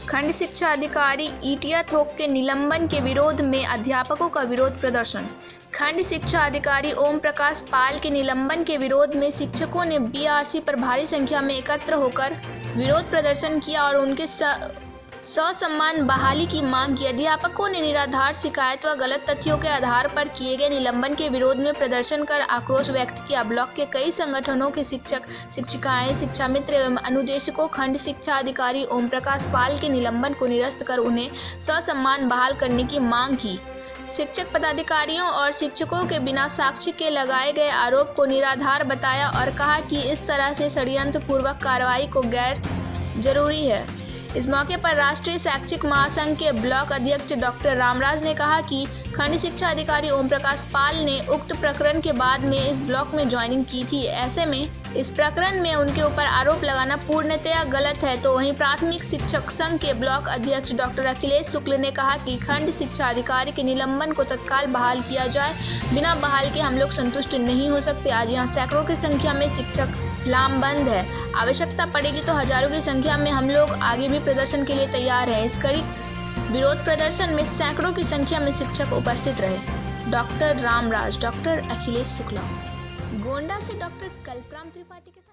खंड शिक्षा अधिकारी ईटिया थोक के निलंबन के विरोध में अध्यापकों का विरोध प्रदर्शन। खंड शिक्षा अधिकारी ओम प्रकाश पाल के निलंबन के विरोध में शिक्षकों ने बीआरसी पर भारी संख्या में एकत्र होकर विरोध प्रदर्शन किया और उनके ससम्मान बहाली की मांग की। अध्यापकों ने निराधार शिकायत व गलत तथ्यों के आधार पर किए गए निलंबन के विरोध में प्रदर्शन कर आक्रोश व्यक्त किया। ब्लॉक के कई संगठनों के शिक्षक, शिक्षिकाएं, शिक्षा मित्र एवं अनुदेशकों खंड शिक्षा अधिकारी ओम प्रकाश पाल के निलंबन को निरस्त कर उन्हें ससम्मान बहाल करने की मांग की। शिक्षक पदाधिकारियों और शिक्षकों के बिना साक्ष्य के लगाए गए आरोप को निराधार बताया और कहा कि इस तरह से षड्यंत्रपूर्वक कार्रवाई को गैर जरूरी है। इस मौके पर राष्ट्रीय शैक्षिक महासंघ के ब्लॉक अध्यक्ष डॉक्टर रामराज ने कहा कि खंड शिक्षा अधिकारी ओम प्रकाश पाल ने उक्त प्रकरण के बाद में इस ब्लॉक में ज्वाइनिंग की थी। ऐसे में इस प्रकरण में उनके ऊपर आरोप लगाना पूर्णतया गलत है। तो वहीं प्राथमिक शिक्षक संघ के ब्लॉक अध्यक्ष डॉक्टर अखिलेश शुक्ल ने कहा कि खंड शिक्षा अधिकारी के निलंबन को तत्काल बहाल किया जाए। बिना बहाल के हम लोग संतुष्ट नहीं हो सकते। आज यहाँ सैकड़ों की संख्या में शिक्षक लामबंद है। आवश्यकता पड़ेगी तो हजारों की संख्या में हम लोग आगे भी प्रदर्शन के लिए तैयार हैं। इस कड़ी विरोध प्रदर्शन में सैकड़ों की संख्या में शिक्षक उपस्थित रहे। डॉक्टर रामराज, डॉक्टर अखिलेश शुक्ला, गोंडा से डॉक्टर कल्पराम त्रिपाठी के